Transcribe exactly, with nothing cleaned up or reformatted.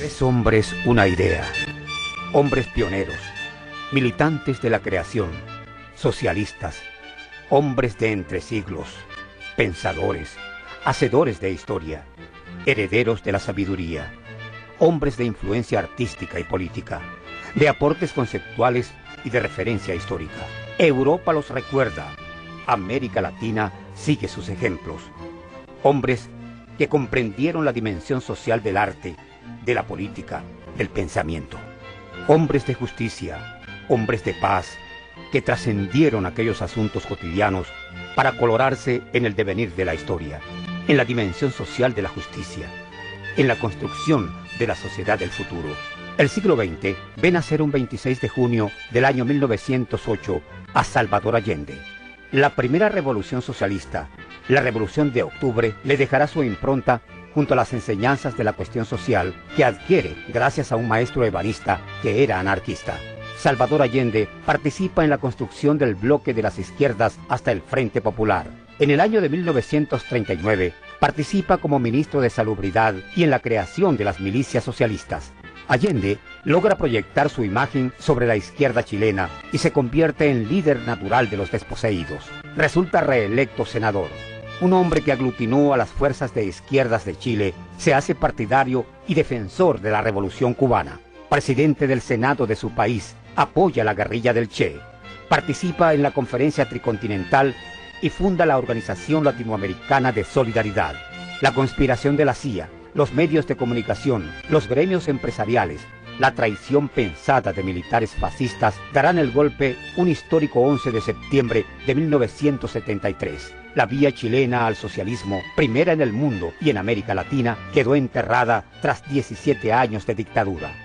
Tres hombres, una idea. Hombres pioneros, militantes de la creación, socialistas, hombres de entre siglos, pensadores, hacedores de historia, herederos de la sabiduría, hombres de influencia artística y política, de aportes conceptuales y de referencia histórica. Europa los recuerda, América Latina sigue sus ejemplos. Hombres que comprendieron la dimensión social del arte, de la política, del pensamiento. Hombres de justicia, hombres de paz, que trascendieron aquellos asuntos cotidianos para colorarse en el devenir de la historia, en la dimensión social de la justicia, en la construcción de la sociedad del futuro. El siglo veinte ve nacer un veintiséis de junio del año mil novecientos ocho a Salvador Allende. La primera revolución socialista, la Revolución de Octubre, le dejará su impronta junto a las enseñanzas de la cuestión social que adquiere gracias a un maestro ebanista que era anarquista. Salvador Allende participa en la construcción del bloque de las izquierdas hasta el Frente Popular. En el año de mil novecientos treinta y nueve participa como ministro de Salubridad y en la creación de las milicias socialistas. Allende logra proyectar su imagen sobre la izquierda chilena y se convierte en líder natural de los desposeídos. Resulta reelecto senador. Un hombre que aglutinó a las fuerzas de izquierdas de Chile, se hace partidario y defensor de la Revolución Cubana. Presidente del Senado de su país, apoya la guerrilla del Che. Participa en la Conferencia Tricontinental y funda la Organización Latinoamericana de Solidaridad. La conspiración de la C I A, los medios de comunicación, los gremios empresariales, la traición pensada de militares fascistas darán el golpe un histórico once de septiembre de mil novecientos setenta y tres. La vía chilena al socialismo, primera en el mundo y en América Latina, quedó enterrada tras diecisiete años de dictadura.